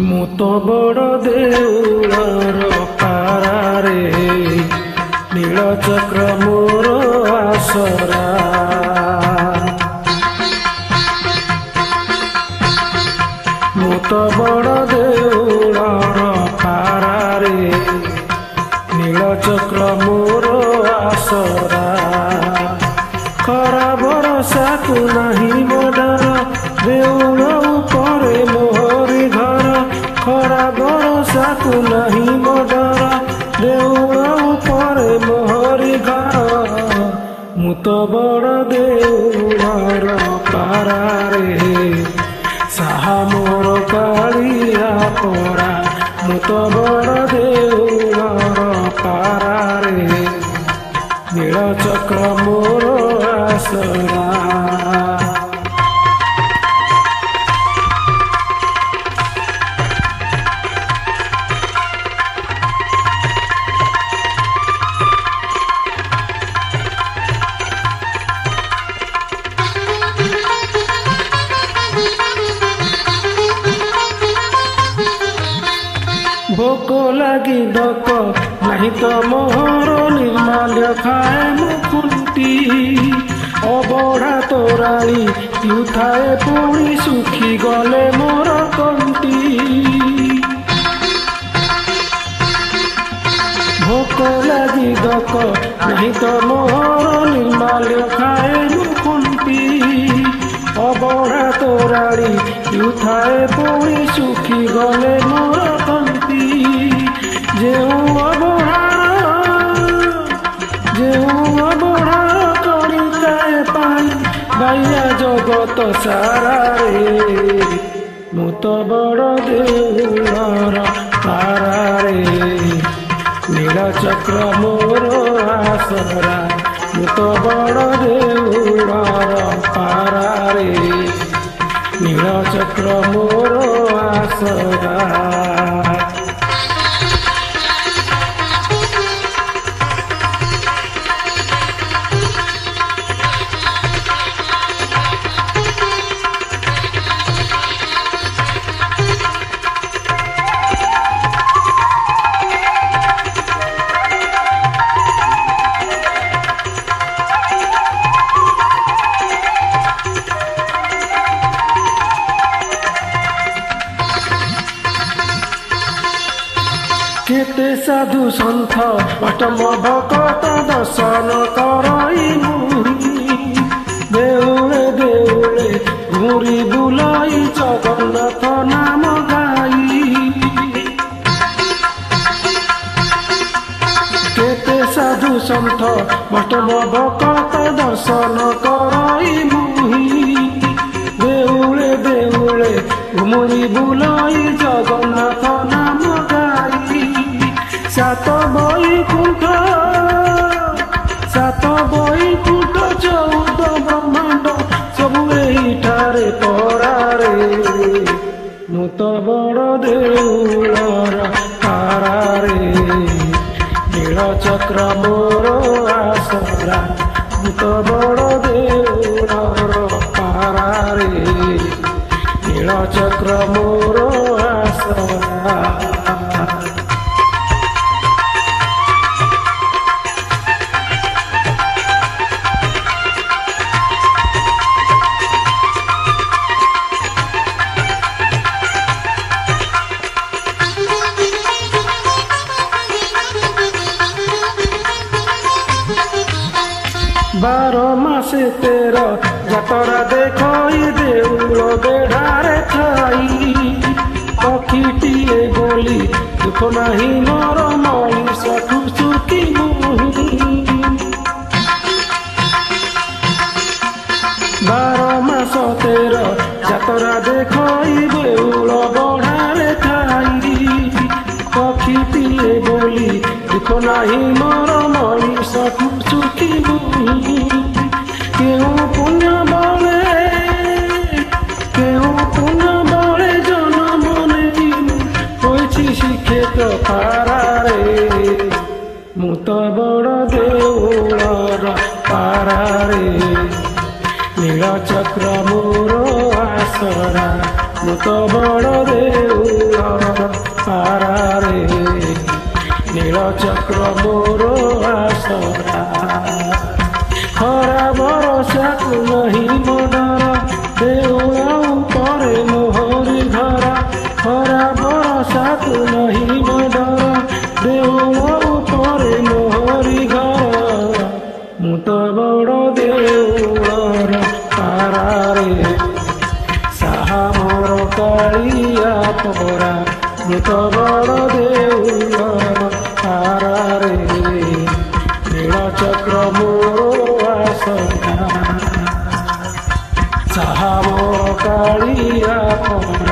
ମୁଁ ତ ବଡ଼ ଦେଉଳର ପାରାରେ ନୀଳଚକ୍ର ମୋର ଆସରା। ମୁଁ ତ ବଡ଼ ଦେଉଳର ପାରାରେ ନୀଳଚକ୍ର ମୋର ଆସରା। ଖରା ବରଷାକୁ ନାହିଁ ମୋ ଡର, ଦେଉଳ ଉପରେ ମୋହରି ଘର। ଖରା ବରଷାକୁ ନାହିଁ ମୋ ଡର, ଦେଉଳ ଉପରେ ମୋହରି ଘର। ମୁଁ ତ ବଡ଼ ଦେଉଳର ପାରାରେ ସାହା ମୋର କାଳିଆ ପରା। ମୁଁ ତ ବଡ଼ ଦେଉଳର ପାରାରେ ନୀଳଚକ୍ର ମୋର ଆସରା। ଭୋକ ଲାଗି ଦକ ନାହିଁ ତ ମୋହର, ନିର୍ମାଲ୍ୟ ଖାଏ ମୁଁ ଖୁଣ୍ଟି। ଅବଢ଼ା ତୋରାଣି ପିଉଥାଏ ପୁଣି ଶୁଖିଗଲେ ମୋର ତଣ୍ଟି। ଭୋକ ଲାଗି ଦକ ନାହିଁ ତ ମୋହର, ନିର୍ମାଲ୍ୟ ଖାଏ ମୁଁ ଖୁଣ୍ଟି। ଅବଢ଼ା ତୋରାଣି ପିଉଥାଏ ପୁଣି ଶୁଖିଗଲେ ମୋର ତଣ୍ଟି। ଯେଉଁ ଅବଢ଼ାର କରିଥାଏ ପାଣି ବାଇଆ ଜଗତ ସାରାରେ। ମୁଁ ତ ବଡ଼ ଦେଉଳର ପାରାରେ ନୀଳଚକ୍ର ମୋର ଆସରା। ମୁଁ ତ ବଡ଼ ଦେଉଳର ପାରାରେ ନୀଳଚକ୍ର ମୋର ଆସରା। କେତେ ସାଧୁ ସନ୍ଥ ଅଷ୍ଟମ ଭକତ ଦର୍ଶନ କରଇ ମୁହିଁ। ଦେଉଳେ ଦେଉଳେ ଘୁରି ବୁଲାଇ ଜଗନ୍ନାଥ ନାମ ଗାଇ। କେତେ ସାଧୁ ସନ୍ଥ ଅଷ୍ଟମ ଭକତ ଦର୍ଶନ କରଇ ମୁହିଁ। ଦେଉଳେ ଦେଉଳେ ଘୁରି ବୁଲାଇ ଜଗନ୍ନାଥ ନାମ ଗାଇ। ସାତ ବୈକୁଣ୍ଠ 14 ବ୍ରହ୍ମାଣ୍ଡ ସବୁ ଏଇଠାରେ ପରାରେ। ମୁଁ ତ ବଡ଼ ଦେଉଳର ପାରାରେ ନୀଳଚକ୍ର ମୋର ଆସରା। ମୁଁ ତ ବଡ଼ ଦେଉଳର ପାରାରେ ନୀଳଚକ୍ର ମୋର ଆସରା। ବାର ମାସେ 13 ଯାତରା ଦେଖଇ ଦେଉଳ ବେଢ଼ାରେ ଥାଇ। ପକ୍ଷୀଟିଏ ବୋଲି ଦୁଃଖ ନାହିଁ ମୋର, ମଣିଷଠୁ ସୁଖୀ ମୁହିଁ। 12 ମାସ 13 ଯାତରା ଦେଖଇ ଦେଉଳ ବେଢ଼ାରେ ଥାଇ। ପକ୍ଷୀଟିଏ ବୋଲି ଦୁଃଖ ନାହିଁ ମୋର, ମଣିଷଠୁ ସୁଖୀ ମୁହିଁ। କେଉଁ ପୁଣ୍ୟ ବଳେ ଜନମ ନେଇ ହୋଇଛି ଶିକ୍ଷିତ ପାରାରେ। ମୁଁ ତ ବଡ଼ ଦେଉଳର ପାରାରେ ନୀଳଚକ୍ର ମୋର ଆସରା। ମୁଁ ତ ବଡ଼ ଦେଉଳର ପାରାରେ ନୀଳଚକ୍ର ମୋର ଆସରା ଖରା ବରଷାକୁ ନାହିଁ ମୋ ଡର ଦେଉଳ ଉପରେ ମୋହରି ଘର ଖରା ବରଷାକୁ ନାହିଁ ମୋ ଡର ଦେଉଳ ଉପରେ ମୋହରି ଘର ମୁଁ ତ ବଡ଼ ଦେଉଳର ପାରାରେ ସାହା ମୋର କାଳିଆ ପରା ମୁଁ ତ ବଡ଼ ଦେଉଳର ପାରାରେ ନୀଳଚକ୍ର ମୋର ଆସରା ସାହା ମୋର କାଳିଆ ପରା।